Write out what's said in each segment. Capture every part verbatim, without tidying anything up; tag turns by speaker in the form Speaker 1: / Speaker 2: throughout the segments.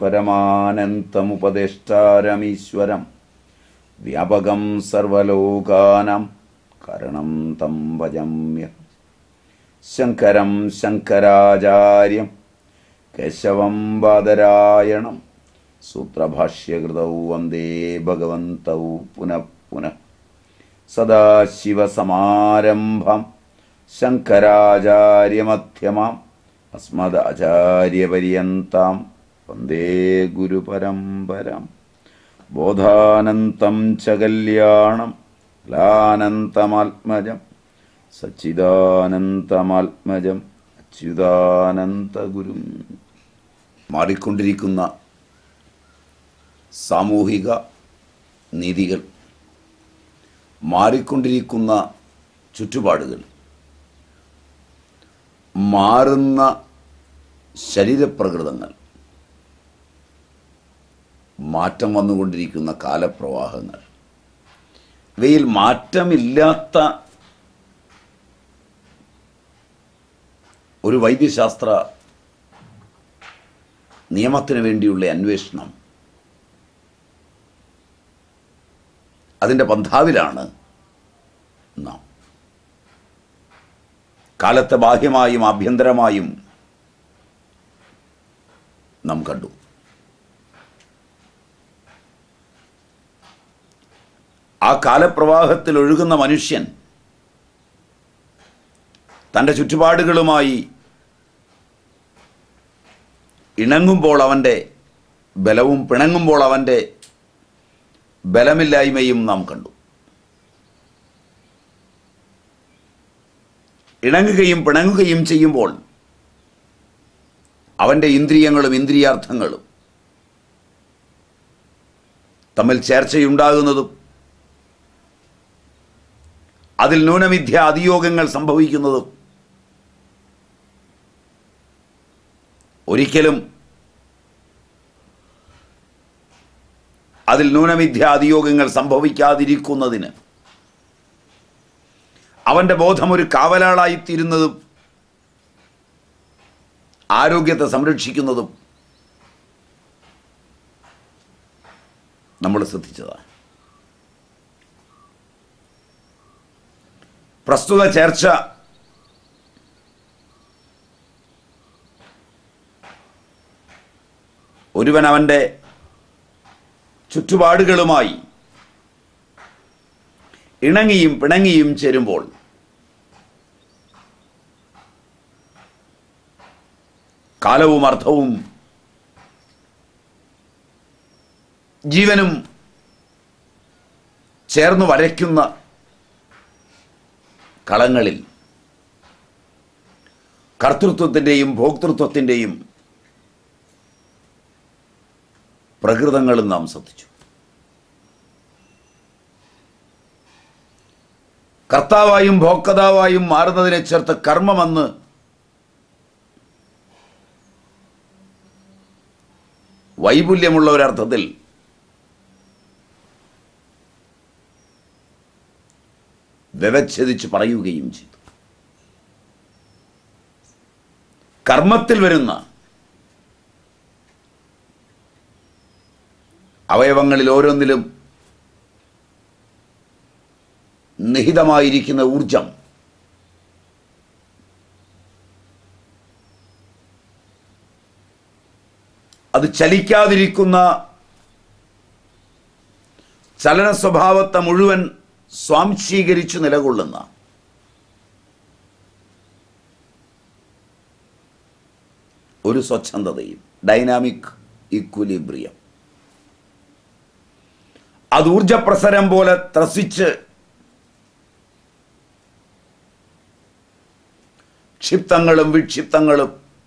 Speaker 1: പരമാനന്തമുപദേഷ്ടാരമീശ്വരം വ്യാപകം സർവലോകാനാം കരണം തം ഭജമ്യ. ശങ്കരം ശങ്കരാചാര്യം കേശവം ബാദരായണം സൂത്രഭാഷ്യകൃതൗ വന്ദേ ഭഗവന്തൗ പുനഃ പുനഃ. സദാശിവസമാരംഭം ശങ്കരാചാര്യമധ്യമാം അസ്മദാചാര്യപര്യന്താം വന്ദേ ഗുരുപരമ്പരാം. ബോധാനന്തം ച കല്യാണം ലാനന്തമാത്മജം സച്ചിദാനന്തമാത്മജം അച്യുതാനന്തഗുരും. മാറിക്കൊണ്ടിരിക്കുന്ന സാമൂഹിക നീതികൾ, മാറിക്കൊണ്ടിരിക്കുന്ന ചുറ്റുപാടുകൾ, മാറുന്ന ശരീരപ്രകൃതങ്ങൾ, മാറ്റം വന്നുകൊണ്ടിരിക്കുന്ന കാലപ്രവാഹങ്ങൾ, ഇവയിൽ മാറ്റമില്ലാത്ത ഒരു വൈദ്യശാസ്ത്ര നിയമത്തിന് വേണ്ടിയുള്ള അന്വേഷണം, അതിൻ്റെ പന്ഥാവിലാണ് നാം. കാലത്തെ ബാഹ്യമായും ആഭ്യന്തരമായും നാം കണ്ടു. ആ കാലപ്രവാഹത്തിൽ ഒഴുകുന്ന മനുഷ്യൻ തൻ്റെ ചുറ്റുപാടുകളുമായി ഇണങ്ങുമ്പോൾ അവൻ്റെ ബലവും പിണങ്ങുമ്പോൾ അവൻ്റെ ബലമില്ലായ്മയും നാം കണ്ടു. ഇണങ്ങുകയും പിണങ്ങുകയും ചെയ്യുമ്പോൾ അവൻ്റെ ഇന്ദ്രിയങ്ങളും ഇന്ദ്രിയാർത്ഥങ്ങളും തമ്മിൽ ചേർച്ചയുണ്ടാകുന്നതും അതിൽ ന്യൂനമിഥ്യ അതിയോഗങ്ങൾ സംഭവിക്കുന്നതും ഒരിക്കലും അതിൽ ന്യൂനമിഥ്യ അതിയോഗങ്ങൾ സംഭവിക്കാതിരിക്കുന്നതിന് അവൻ്റെ ബോധം ഒരു കാവലാളായിത്തീരുന്നതും ആരോഗ്യത്തെ സംരക്ഷിക്കുന്നതും നമ്മൾ ശ്രദ്ധിച്ചതാണ്. പ്രസ്തുത ചർച്ച ഒരുവൻ അവൻ്റെ ചുറ്റുപാടുകളുമായി ഇണങ്ങിയും പിണങ്ങിയും ചേരുമ്പോൾ കാലവും അർത്ഥവും ജീവനും ചേർന്ന് വരയ്ക്കുന്ന കളങ്ങളിൽ കർത്തൃത്വത്തിൻ്റെയും ഭോക്തൃത്വത്തിൻ്റെയും പ്രകൃതങ്ങളും നാം ശ്രദ്ധിച്ചു. കർത്താവായും ഭോക്താവായും മാറുന്നതിനെ ചേർത്ത് കർമ്മമെന്ന് വൈപുല്യമുള്ള ഒരർത്ഥത്തിൽ വ്യവച്ഛേദിച്ച് പറയുകയും ചെയ്തു. കർമ്മത്തിൽ വരുന്ന അവയവങ്ങളിൽ ഓരോന്നിലും നിഹിതമായിരിക്കുന്ന ഊർജം അത് ചലിക്കാതിരിക്കുന്ന ചലന സ്വഭാവത്തെ മുഴുവൻ സ്വാംശീകരിച്ച് നിലകൊള്ളുന്ന ഒരു സ്വച്ഛന്തതയും ഡൈനാമിക് ഈക്വിലിബ്രിയം, അത് ഊർജപ്രസരം പോലെ ത്രസിച്ച് ക്ഷിപ്തങ്ങളും വിക്ഷിപ്തങ്ങളും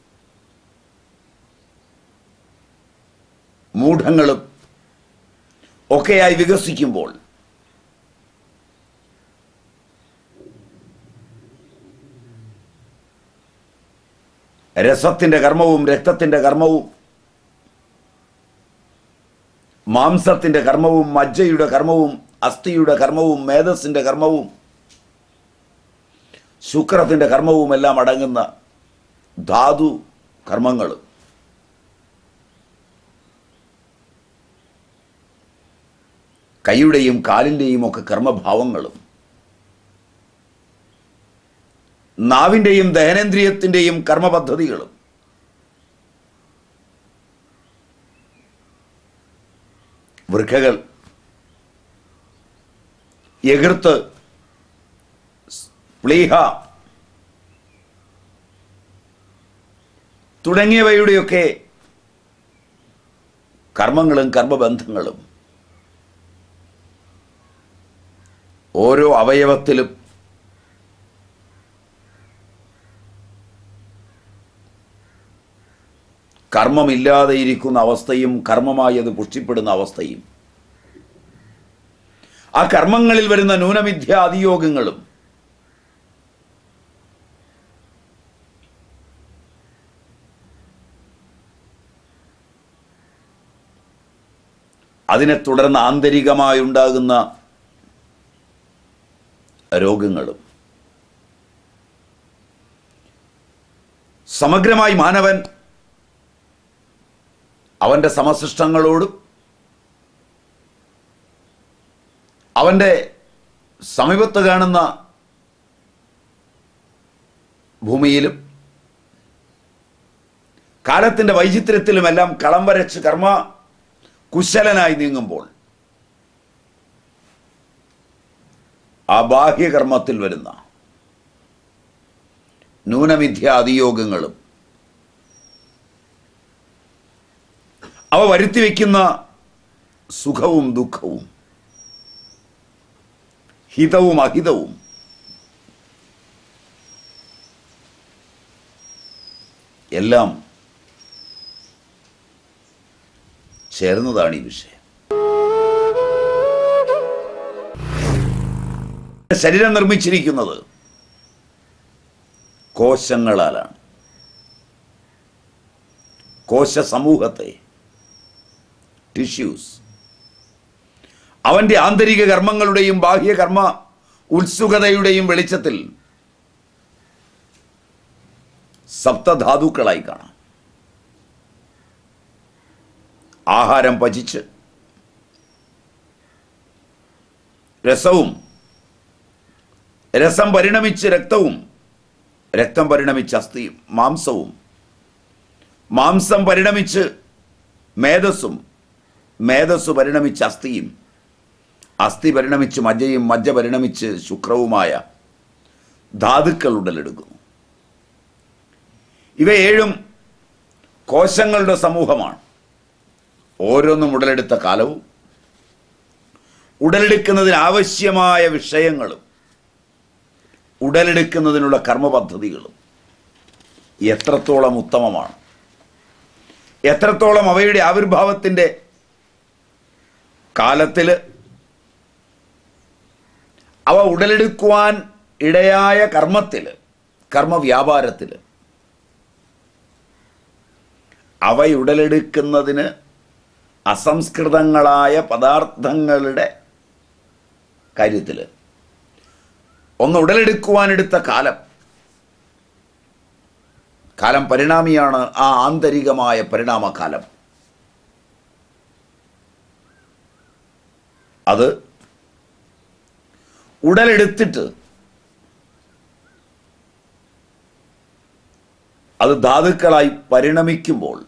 Speaker 1: മൂഢങ്ങളും ഒക്കെയായി വികസിക്കുമ്പോൾ രസത്തിൻ്റെ കർമ്മവും രക്തത്തിൻ്റെ കർമ്മവും മാംസത്തിൻ്റെ കർമ്മവും മജ്ജയുടെ കർമ്മവും അസ്ഥിയുടെ കർമ്മവും മേധസ്സിൻ്റെ കർമ്മവും ശുക്രത്തിൻ്റെ കർമ്മവും എല്ലാം അടങ്ങുന്ന ധാതു കർമ്മങ്ങൾ കൈയുടെയും കാലിൻ്റെയും ഒക്കെ കർമ്മഭാവങ്ങളും നാവിൻ്റെയും ദഹനേന്ദ്രിയത്തിൻ്റെയും കർമ്മപദ്ധതികളും വൃക്കകൾ, എകൃത്ത്, പ്ലീഹ തുടങ്ങിയവയുടെയൊക്കെ കർമ്മങ്ങളും കർമ്മബന്ധങ്ങളും ഓരോ അവയവത്തിലും കർമ്മമില്ലാതെ ഇരിക്കുന്ന അവസ്ഥയും കർമ്മമായി അത് പുഷ്ടിപ്പെടുന്ന അവസ്ഥയും ആ കർമ്മങ്ങളിൽ വരുന്ന ന്യൂനമിഥ്യ അതിയോഗങ്ങളും അതിനെ തുടർന്ന് ആന്തരികമായി ഉണ്ടാകുന്ന രോഗങ്ങളും സമഗ്രമായി മാനവൻ അവൻ്റെ സമസൃഷ്ടങ്ങളോടും അവൻ്റെ സമീപത്ത് കാണുന്ന ഭൂമിയിലും കാലത്തിൻ്റെ വൈചിത്ര്യത്തിലുമെല്ലാം കളം വരച്ച് കർമ്മ കുശലനായി നീങ്ങുമ്പോൾ ആ ബാഹ്യകർമ്മത്തിൽ വരുന്ന ന്യൂനമിഥ്യ അതിയോഗങ്ങളും അവ വരുത്തി വയ്ക്കുന്ന സുഖവും ദുഃഖവും ഹിതവും അഹിതവും എല്ലാം ചേർന്നതാണ് ഈ വിഷയം. ശരീരം നിർമ്മിച്ചിരിക്കുന്നത് കോശങ്ങളാലാണ്. കോശ സമൂഹത്തെ, ടിഷ്യൂസ്, അവൻ്റെ ആന്തരിക കർമ്മങ്ങളുടെയും ബാഹ്യകർമ്മ ഉത്സുകതയുടെയും വെളിച്ചത്തിൽ സപ്തധാതുക്കളായി കാണാം. ആഹാരം പചിച്ച് രസവും, രസം പരിണമിച്ച് രക്തവും, രക്തം പരിണമിച്ച് അസ്ഥിയും മാംസവും, മാംസം പരിണമിച്ച് മേധസ്സും, മേധസ്സു പരിണമിച്ച് അസ്ഥിയും, അസ്ഥി പരിണമിച്ച് മജ്ജയും, മജ്ജ പരിണമിച്ച് ശുക്രവുമായ ധാതുക്കൾ ഉടലെടുക്കുന്നു. ഇവ ഏഴും കോശങ്ങളുടെ സമൂഹമാണ്. ഓരോന്നും ഉടലെടുത്ത കാലവും ഉടലെടുക്കുന്നതിന് ആവശ്യമായ വിഷയങ്ങളും ഉടലെടുക്കുന്നതിനുള്ള കർമ്മപദ്ധതികളും എത്രത്തോളം ഉത്തമമാണ്, എത്രത്തോളം അവയുടെ ആവിർഭാവത്തിൻ്റെ കാലത്തിൽ അവ ഉടലെടുക്കുവാൻ ഇടയായ കർമ്മത്തിൽ, കർമ്മവ്യാപാരത്തിൽ അവയുടലെടുക്കുന്നതിന് അസംസ്കൃതങ്ങളായ പദാർത്ഥങ്ങളുടെ കാര്യത്തിൽ ഒന്ന് ഉടലെടുക്കുവാനെടുത്ത കാലം, കാലം പരിണാമിയാണ്. ആ ആന്തരികമായ പരിണാമകാലം അത് ഉടലെടുത്തിട്ട് അത് ധാതുക്കളായി പരിണമിക്കുമ്പോൾ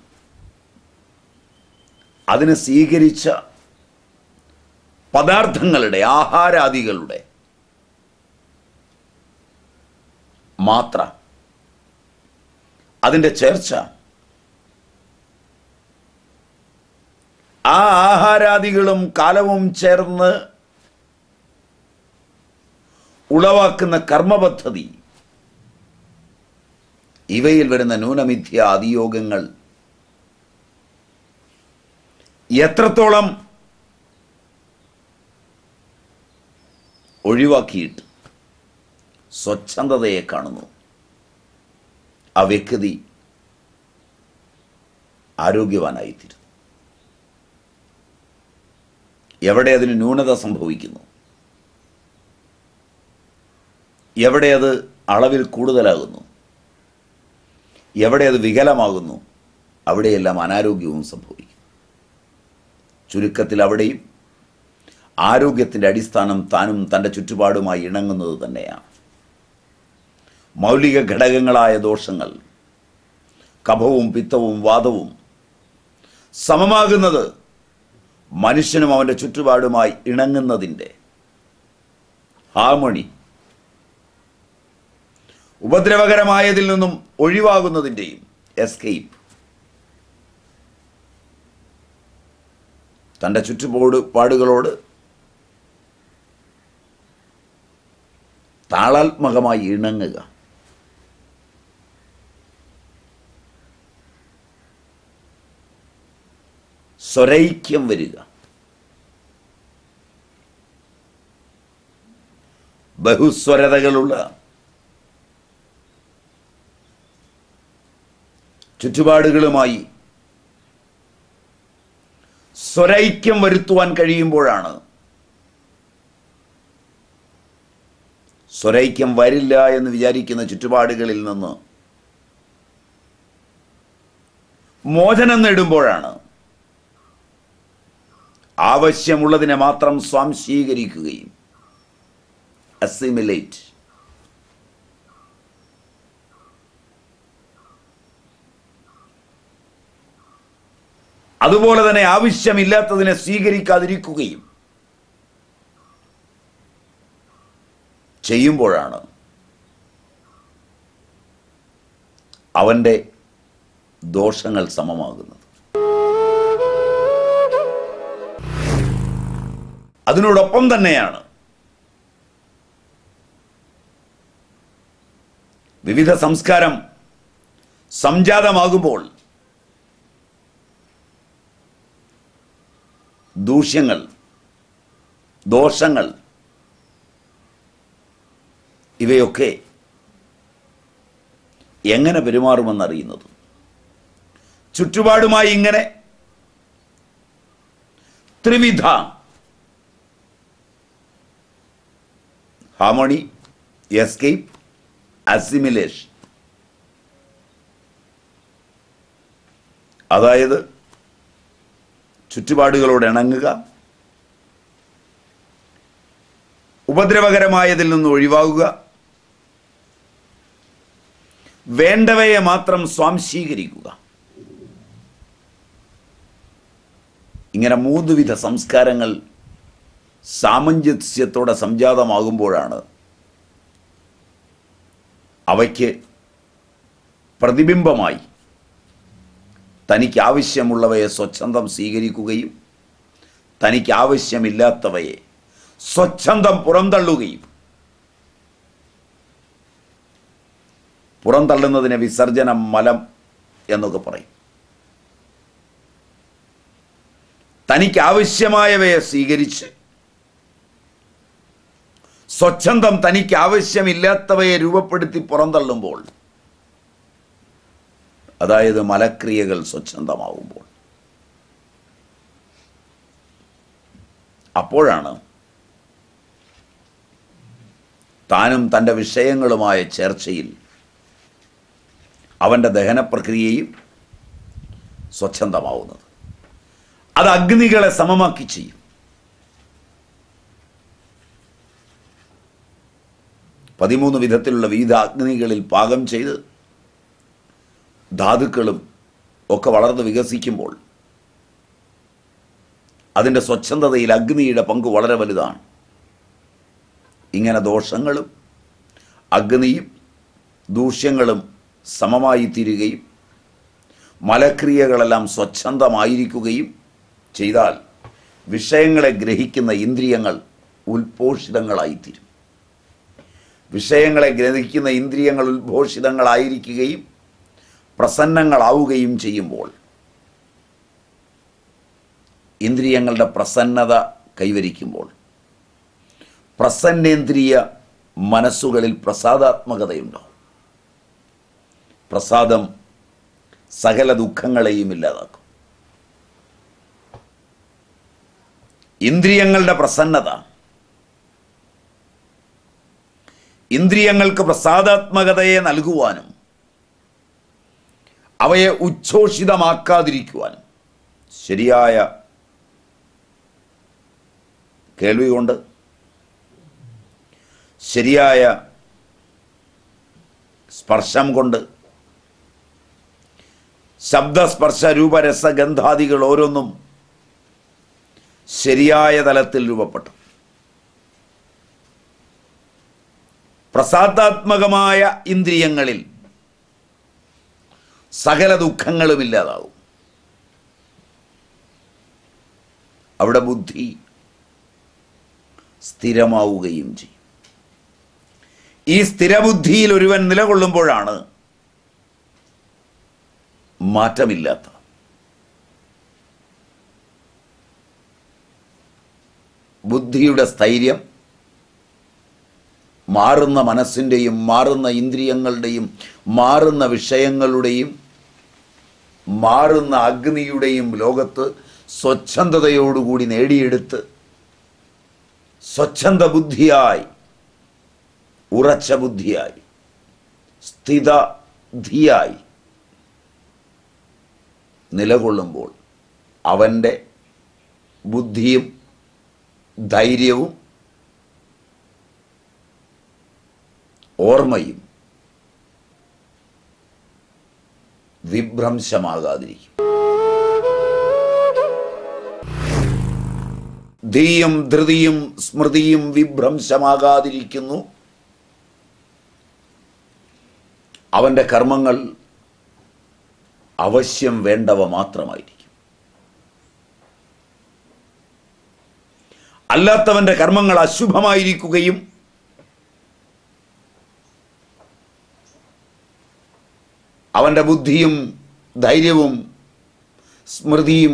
Speaker 1: അതിന് സ്വീകരിച്ച പദാർത്ഥങ്ങളുടെ, ആഹാരാദികളുടെ മാത്ര, അതിൻ്റെ ചേർച്ച, ആ ആഹാരാദികളും കാലവും ചേർന്ന് ഉളവാക്കുന്ന കർമ്മപദ്ധതി, ഇവയിൽ വരുന്ന ന്യൂനമിഥ്യ അതിയോഗങ്ങൾ എത്രത്തോളം ഒഴിവാക്കിയിട്ട് സ്വച്ഛന്തതയെ കാണുന്നു, ആ വ്യക്തി ആരോഗ്യവാനായിത്തീരുന്നു. എവിടെ അതിന് ന്യൂനത സംഭവിക്കുന്നു, എവിടെ അത് അളവിൽ കൂടുതലാകുന്നു, എവിടെ അത് വികലമാകുന്നു, അവിടെയെല്ലാം അനാരോഗ്യവും സംഭവിക്കും. ചുരുക്കത്തിൽ അവിടെയും ആരോഗ്യത്തിൻ്റെ അടിസ്ഥാനം താനും തൻ്റെ ചുറ്റുപാടുമായി ഇണങ്ങുന്നത് തന്നെയാണ്. മൗലിക ഘടകങ്ങളായ ദോഷങ്ങൾ, കഫവും പിത്തവും വാതവും സമമാകുന്നത് മനുഷ്യനും അവൻ്റെ ചുറ്റുപാടുമായി ഇണങ്ങുന്നതിൻ്റെ ഹാർമണി, ഉപദ്രവകരമായതിൽ നിന്നും ഒഴിവാകുന്നതിൻ്റെയും എസ്കേപ്പ്, തൻ്റെ ചുറ്റുപാട് പാടുകളോട് താളാത്മകമായി ഇണങ്ങുക. സ്വരൈക്യം വരിക. ബഹുസ്വരതകളുള്ള ചുറ്റുപാടുകളുമായി സ്വരൈക്യം വരുത്തുവാൻ കഴിയുമ്പോഴാണ്, സ്വരൈക്യം വരില്ല എന്ന് വിചാരിക്കുന്ന ചുറ്റുപാടുകളിൽ നിന്ന് മോചനം നേടുമ്പോഴാണ് ആവശ്യമുള്ളതിനെ മാത്രം സ്വാംശീകരിക്കുകയും അസിമിലേറ്റ്, അതുപോലെ തന്നെ ആവശ്യമില്ലാത്തതിനെ സ്വീകരിക്കാതിരിക്കുകയും ചെയ്യുമ്പോഴാണ് അവൻ്റെ ദോഷങ്ങൾ സമമാകുന്നത്. അതിനോടൊപ്പം തന്നെയാണ് വിവിധ സംസ്കാരം സംജാതമാകുമ്പോൾ ദൂഷ്യങ്ങൾ, ദോഷങ്ങൾ ഇവയൊക്കെ എങ്ങനെ പെരുമാറുമെന്നറിയുന്നത്. ചുറ്റുപാടുമായി ഇങ്ങനെ ത്രിവിധ ഹാർമണി, എസ്കേപ്പ്, അസിമിലേഷൻ, അതായത് ചുറ്റുപാടുകളോട് ഇണങ്ങുക, ഉപദ്രവകരമായതിൽ നിന്ന് ഒഴിവാകുക, വേണ്ടവയെ മാത്രം സ്വാംശീകരിക്കുക. ഇങ്ങനെ മൂന്ന് വിധ സംസ്കാരങ്ങൾ സാമഞ്ജസ്യത്തോടെ സംജാതമാകുമ്പോഴാണ് അവയ്ക്ക് പ്രതിബിംബമായി തനിക്ക് ആവശ്യമുള്ളവയെ സ്വച്ഛന്തം സ്വീകരിക്കുകയും തനിക്ക് ആവശ്യമില്ലാത്തവയെ സ്വച്ഛന്തം പുറന്തള്ളുകയും, പുറന്തള്ളുന്നതിനെ വിസർജനം, മലം എന്നൊക്കെ പറയും. തനിക്ക് ആവശ്യമായവയെ സ്വീകരിച്ച് സ്വച്ഛന്തം തനിക്ക് ആവശ്യമില്ലാത്തവയെ രൂപപ്പെടുത്തി പുറന്തള്ളുമ്പോൾ, അതായത് മലക്രിയകൾ സ്വച്ഛന്തമാവുമ്പോൾ, അപ്പോഴാണ് താനും തൻ്റെ വിഷയങ്ങളുമായ ചർച്ചയിൽ അവൻ്റെ ദഹനപ്രക്രിയയും സ്വച്ഛന്തമാവുന്നത്. അത് അഗ്നികളെ സമമാക്കി ചെയ്യും. പതിമൂന്ന് വിധത്തിലുള്ള വിവിധ അഗ്നികളിൽ പാകം ചെയ്ത് ധാതുക്കളും ഒക്കെ വളർന്ന് വികസിക്കുമ്പോൾ അതിൻ്റെ സ്വച്ഛന്തതയിൽ അഗ്നിയുടെ പങ്ക് വളരെ വലുതാണ്. ഇങ്ങനെ ദോഷങ്ങളും അഗ്നിയും ദൂഷ്യങ്ങളും സമമായി തീരുകയും മലക്രിയകളെല്ലാം സ്വച്ഛന്തമായിരിക്കുകയും ചെയ്താൽ വിഷയങ്ങളെ ഗ്രഹിക്കുന്ന ഇന്ദ്രിയങ്ങൾ ഉൽപോഷിതങ്ങളായിത്തീരും. വിഷയങ്ങളെ ഗ്രഹിക്കുന്ന ഇന്ദ്രിയങ്ങൾ ഉത്ഭോഷിതങ്ങളായിരിക്കുകയും പ്രസന്നങ്ങളാവുകയും ചെയ്യുമ്പോൾ ഇന്ദ്രിയങ്ങളുടെ പ്രസന്നത കൈവരിക്കുമ്പോൾ പ്രസന്നേന്ദ്രിയ മനസ്സുകളിൽ പ്രസാദാത്മകതയുണ്ടാവും. പ്രസാദം സകല ദുഃഖങ്ങളെയും ഇല്ലാതാക്കും. ഇന്ദ്രിയങ്ങളുടെ പ്രസന്നത ഇന്ദ്രിയങ്ങൾക്ക് പ്രസാദാത്മകതയെ നൽകുവാനും അവയെ ഉച്ഛോഷിതമാക്കാതിരിക്കുവാനും ശരിയായ കേൾവി കൊണ്ട്, ശരിയായ സ്പർശം കൊണ്ട്, ശബ്ദസ്പർശ രൂപരസഗന്ധാദികൾ ഓരോന്നും ശരിയായ തലത്തിൽ രൂപപ്പെട്ടു. പ്രസാദാത്മകമായ ഇന്ദ്രിയങ്ങളിൽ സകല ദുഃഖങ്ങളും ഇല്ലാതാവും. അവിടെ ബുദ്ധി സ്ഥിരമാവുകയും ചെയ്യും. ഈ സ്ഥിരബുദ്ധിയിൽ ഒരുവൻ നിലകൊള്ളുമ്പോഴാണ് മാറ്റമില്ലാത്ത ബുദ്ധിയുടെ സ്ഥൈര്യം മാറുന്ന മനസ്സിൻ്റെയും മാറുന്ന ഇന്ദ്രിയങ്ങളുടെയും മാറുന്ന വിഷയങ്ങളുടെയും മാറുന്ന അഗ്നിയുടെയും ലോകത്ത് സ്വച്ഛന്തതയോടുകൂടി നേടിയെടുത്ത് സ്വച്ഛന്ത ബുദ്ധിയായി, ഉറച്ച ബുദ്ധിയായി, സ്ഥിതധിയായി നിലകൊള്ളുമ്പോൾ അവൻ്റെ ബുദ്ധിയും ധൈര്യവും ഓർമ്മയും വിഭ്രംശമാകാതിരിക്കും. ധീയും ധൃതിയും സ്മൃതിയും വിഭ്രംശമാകാതിരിക്കുന്നു. അവൻ്റെ കർമ്മങ്ങൾ അവശ്യം വേണ്ടവ മാത്രമായിരിക്കും. അല്ലാത്തവൻ്റെ കർമ്മങ്ങൾ അശുഭമായിരിക്കുകയും അവൻ്റെ ബുദ്ധിയും ധൈര്യവും സ്മൃതിയും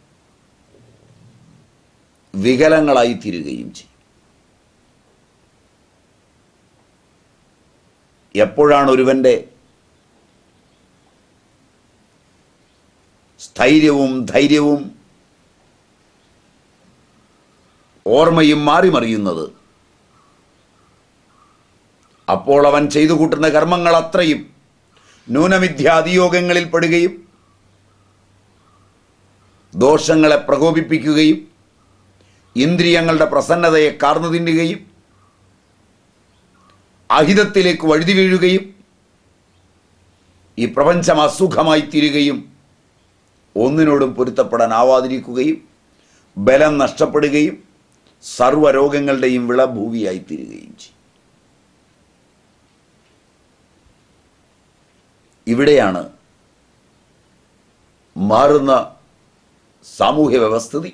Speaker 1: വികലങ്ങളായിത്തീരുകയും ചെയ്യും. എപ്പോഴാണ് ഒരുവൻ്റെ സ്ഥൈര്യവും ധൈര്യവും ഓർമ്മയും മാറിമറിയുന്നത്, അപ്പോൾ അവൻ ചെയ്തു കൂട്ടുന്ന കർമ്മങ്ങൾ അത്രയും ന്യൂനമിഥ്യാതിയോഗങ്ങളിൽ പെടുകയും ദോഷങ്ങളെ പ്രകോപിപ്പിക്കുകയും ഇന്ദ്രിയങ്ങളുടെ പ്രസന്നതയെ കാർന്നു തിന്നുകയും അഹിതത്തിലേക്ക് വഴുതി വീഴുകയും ഈ പ്രപഞ്ചം അസുഖമായി തീരുകയും ഒന്നിനോടും പൊരുത്തപ്പെടാനാവാതിരിക്കുകയും ബലം നഷ്ടപ്പെടുകയും സർവ്വരോഗങ്ങളുടെയും വിളഭൂവിയായി തീരുകയും ചെയ്യും. ഇവിടെയാണ് മാറുന്ന സാമൂഹ്യ വ്യവസ്ഥിതി,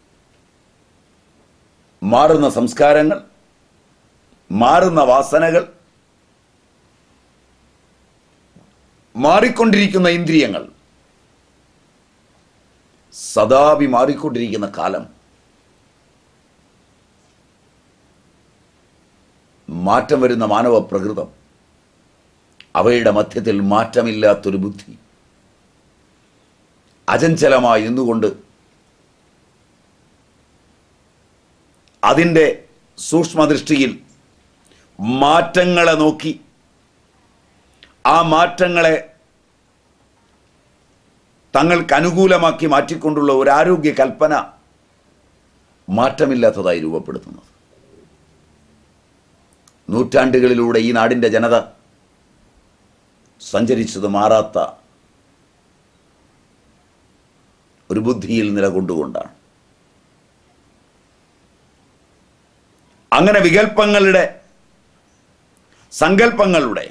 Speaker 1: മാറുന്ന സംസ്കാരങ്ങൾ, മാറുന്ന വാസനകൾ, മാറിക്കൊണ്ടിരിക്കുന്ന ഇന്ദ്രിയങ്ങൾ, സദാപി മാറിക്കൊണ്ടിരിക്കുന്ന കാലം, മാറ്റം വരുന്ന മാനവ പ്രകൃതം, അവയുടെ മധ്യത്തിൽ മാറ്റമില്ലാത്തൊരു ബുദ്ധി അചഞ്ചലമായി നിന്നുകൊണ്ട് അതിൻ്റെ സൂക്ഷ്മദൃഷ്ടിയിൽ മാറ്റങ്ങളെ നോക്കി ആ മാറ്റങ്ങളെ തങ്ങൾക്ക് അനുകൂലമാക്കി മാറ്റിക്കൊണ്ടുള്ള ഒരു ആരോഗ്യ കൽപ്പന മാറ്റമില്ലാത്തതായി രൂപപ്പെടുത്തുന്നത്. നൂറ്റാണ്ടുകളിലൂടെ ഈ നാടിൻ്റെ ജനത സഞ്ചരിച്ചത് മാറാത്ത ഒരു ബുദ്ധിയിൽ നിലകൊണ്ടുകൊണ്ടാണ്. അങ്ങനെ വികൽപ്പങ്ങളുടെ, സങ്കല്പങ്ങളുടെ,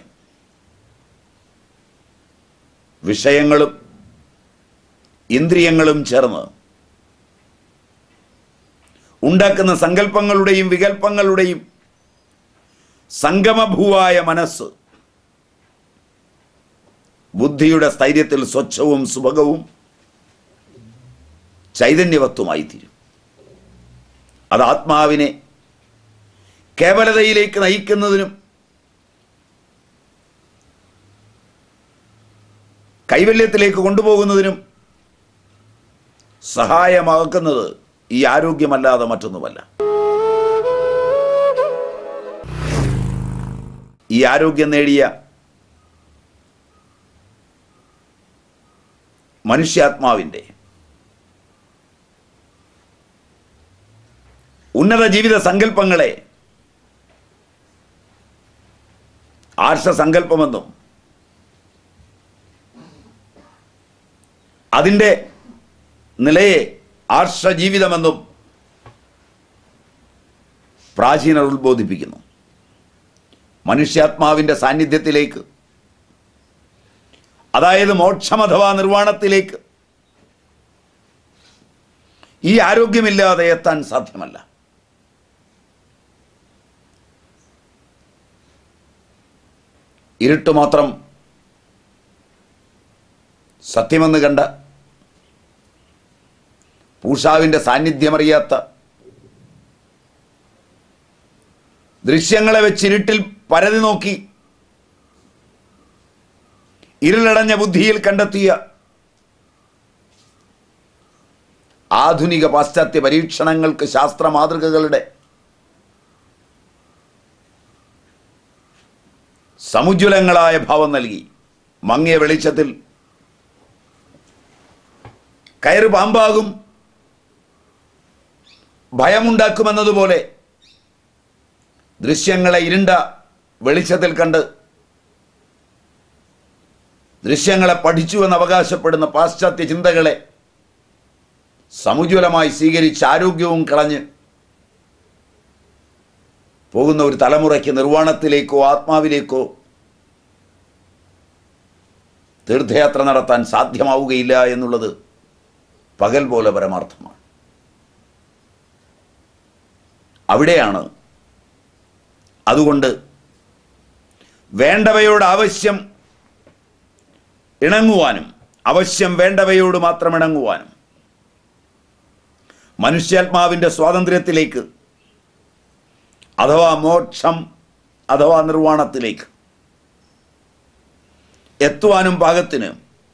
Speaker 1: വിഷയങ്ങളും ഇന്ദ്രിയങ്ങളും ചേർന്ന് ഉണ്ടാക്കുന്ന സങ്കല്പങ്ങളുടെയും വികൽപ്പങ്ങളുടെയും സംഗമഭൂവായ മനസ്സ് ബുദ്ധിയുടെ സ്ഥൈര്യത്തിൽ സ്വച്ഛവും സുഭഗവും ചൈതന്യവത്വമായി തീരും. അത് ആത്മാവിനെ കേവലതയിലേക്ക് നയിക്കുന്നതിനും കൈവല്യത്തിലേക്ക് കൊണ്ടുപോകുന്നതിനും സഹായമാക്കുന്നത് ഈ ആരോഗ്യമല്ലാതെ മറ്റൊന്നുമല്ല. ഈ ആരോഗ്യം നേടിയ മനുഷ്യാത്മാവിൻ്റെ ഉന്നത ജീവിത സങ്കല്പങ്ങളെ ആർഷസങ്കല്പമെന്നും അതിൻ്റെ നിലയെ ആർഷജീവിതമെന്നും പ്രാചീനർ ഉത്ബോധിപ്പിക്കുന്നു. മനുഷ്യാത്മാവിൻ്റെ സാന്നിധ്യത്തിലേക്ക്, അതായത് മോക്ഷം അഥവാ നിർവ്വാണത്തിലേക്ക് ഈ ആരോഗ്യമില്ലാതെ എത്താൻ സാധ്യമല്ല. ഇരുട്ട് മാത്രം സത്യമെന്ന് കണ്ട, പൂഷാവിൻ്റെ സാന്നിധ്യമറിയാത്ത, ദൃശ്യങ്ങളെ വെച്ച് ഇരുട്ടിൽ പരതി നോക്കി ഇരുളടഞ്ഞ ബുദ്ധിയിൽ കണ്ടെത്തിയ ആധുനിക പാശ്ചാത്യ പരീക്ഷണങ്ങൾക്ക് ശാസ്ത്ര മാതൃകകളുടെ സമുജ്വലങ്ങളായ ഭാവം നൽകി മങ്ങിയ വെളിച്ചത്തിൽ കയറ് പാമ്പാകും, ഭയമുണ്ടാക്കുമെന്നതുപോലെ ദൃശ്യങ്ങളെ ഇരുണ്ട വെളിച്ചത്തിൽ കണ്ട് ദൃശ്യങ്ങളെ പഠിച്ചുവെന്ന് അവകാശപ്പെടുന്ന പാശ്ചാത്യ ചിന്തകളെ സമുജ്വലമായി സ്വീകരിച്ച് ആരോഗ്യവും കളഞ്ഞ് പോകുന്ന ഒരു തലമുറയ്ക്ക് നിർവ്വാണത്തിലേക്കോ ആത്മാവിലേക്കോ തീർത്ഥയാത്ര നടത്താൻ സാധ്യമാവുകയില്ല എന്നുള്ളത് പകൽ പോലെ പരമാർത്ഥമാണ്. അവിടെയാണ് അതുകൊണ്ട് വേണ്ടവയോട് ആവശ്യം ഇണങ്ങുവാനും അവശ്യം വേണ്ടവയോട് മാത്രം ഇണങ്ങുവാനും മനുഷ്യാത്മാവിൻ്റെ സ്വാതന്ത്ര്യത്തിലേക്ക് അഥവാ മോക്ഷം അഥവാ നിർവ്വാണത്തിലേക്ക് എത്തുവാനും പാകത്തിന്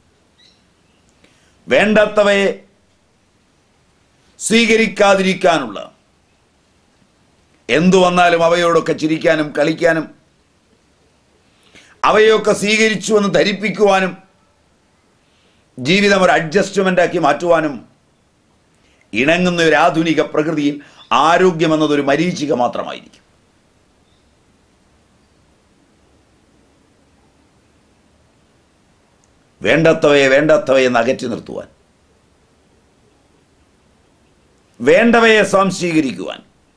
Speaker 1: വേണ്ടാത്തവയെ സ്വീകരിക്കാതിരിക്കാനുള്ള, എന്തു വന്നാലും അവയോടൊക്കെ ചിരിക്കാനും കളിക്കാനും അവയൊക്കെ സ്വീകരിച്ചു എന്ന് ധരിപ്പിക്കുവാനും ജീവിതം ഒരു അഡ്ജസ്റ്റ്മെൻ്റാക്കി മാറ്റുവാനും ഇണങ്ങുന്ന ഒരു ആധുനിക പ്രകൃതിയിൽ ആരോഗ്യമെന്നതൊരു മരീചിക മാത്രമായിരിക്കും. വേണ്ടത്തവയെ വേണ്ടാത്തവയെ അകറ്റി നിർത്തുവാൻ, വേണ്ടവയെ സ്വാംശീകരിക്കുവാൻ,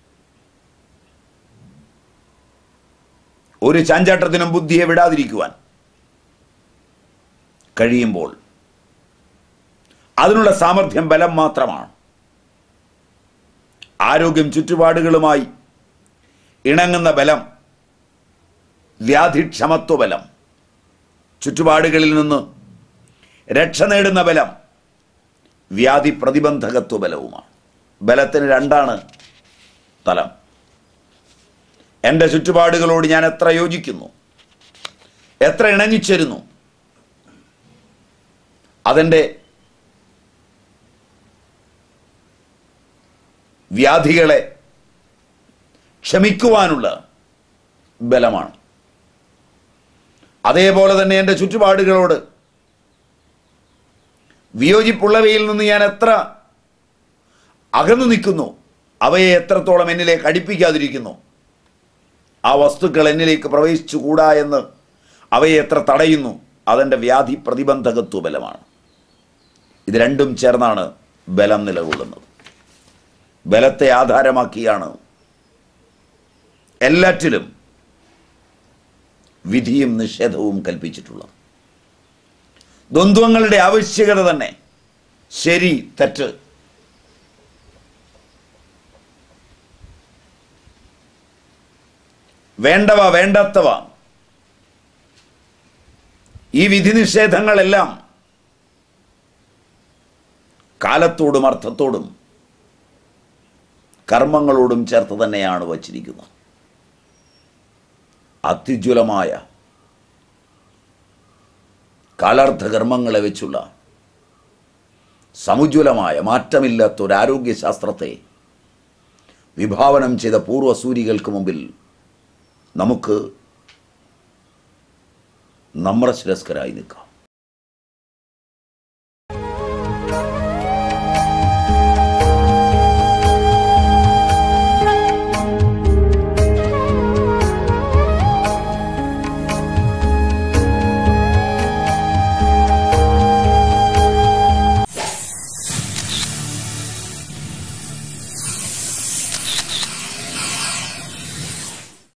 Speaker 1: ഒരു ചാഞ്ചാട്ടത്തിനും ബുദ്ധിയെ വിടാതിരിക്കുവാൻ കഴിയുമ്പോൾ അതിനുള്ള സാമർഥ്യം ബലം മാത്രമാണ്. ആരോഗ്യം ചുറ്റുപാടുകളുമായി ഇണങ്ങുന്ന ബലം, വ്യാധിക്ഷമത്വ ബലം, ചുറ്റുപാടുകളിൽ നിന്ന് രക്ഷ നേടുന്ന ബലം, വ്യാധി പ്രതിബന്ധകത്വ ബലവുമാണ്. ബലത്തിന് രണ്ടാണ് തലം. എൻ്റെ ചുറ്റുപാടുകളോട് ഞാൻ എത്ര യോജിക്കുന്നു, എത്ര ഇണങ്ങിച്ചേരുന്നു, അതെൻ്റെ വ്യാധികളെ ക്ഷമിക്കുവാനുള്ള ബലമാണ്. അതേപോലെ തന്നെ എൻ്റെ ചുറ്റുപാടുകളോട് വിയോജിപ്പുള്ളവയിൽ നിന്ന് ഞാൻ എത്ര അകന്നു നിൽക്കുന്നു, അവയെ എത്രത്തോളം എന്നിലേക്ക് അടുപ്പിക്കാതിരിക്കുന്നു, ആ വസ്തുക്കൾ എന്നിലേക്ക് പ്രവേശിച്ചുകൂടാ എന്ന് അവയെ എത്ര തടയുന്നു, അതെൻ്റെ വ്യാധി പ്രതിബന്ധകത്വ ബലമാണ്. ഇത് രണ്ടും ചേർന്നാണ് ബലം നിലകൊള്ളുന്നത്. ബലത്തെ ആധാരമാക്കിയാണ് എല്ലാറ്റിലും വിധിയും നിഷേധവും കൽപ്പിച്ചിട്ടുള്ളത്. ദ്വന്ദ്വങ്ങളുടെ ആവശ്യകത തന്നെ, ശരി തെറ്റ്, വേണ്ടവ വേണ്ടാത്തവ, ഈ വിധി നിഷേധങ്ങളെല്ലാം കാലത്തോടും അർത്ഥത്തോടും കർമ്മങ്ങളോടും ചേർത്ത് തന്നെയാണ് വച്ചിരിക്കുന്നത്. അത്യുജ്വലമായ കാലാർത്ഥകർമ്മങ്ങളെ വെച്ചുള്ള സമുജ്വലമായ മാറ്റമില്ലാത്ത ഒരു ആരോഗ്യശാസ്ത്രത്തെ വിഭാവനം ചെയ്ത പൂർവ്വസൂരികൾക്ക് മുമ്പിൽ നമുക്ക് നമ്രശിരസ്കരായി നിൽക്കാം.